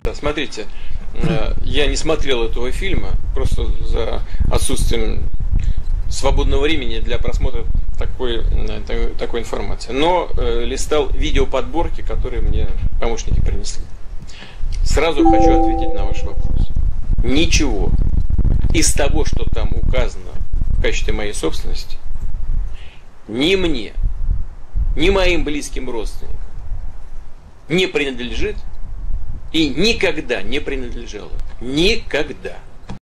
Да, смотрите, я не смотрел этого фильма, просто за отсутствием свободного времени для просмотра такой информации. Но листал видеоподборки, которые мне помощники принесли. Сразу хочу ответить на ваш вопрос. Ничего из того, что там указано в качестве моей собственности, ни мне, ни моим близким родственникам не принадлежит и никогда не принадлежало. Никогда.